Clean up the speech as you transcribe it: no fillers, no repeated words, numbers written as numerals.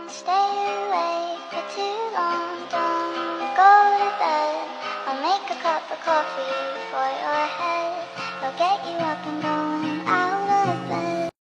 Stay awake for too long, don't go to bed. I'll make a cup of coffee for your head. I'll get you up and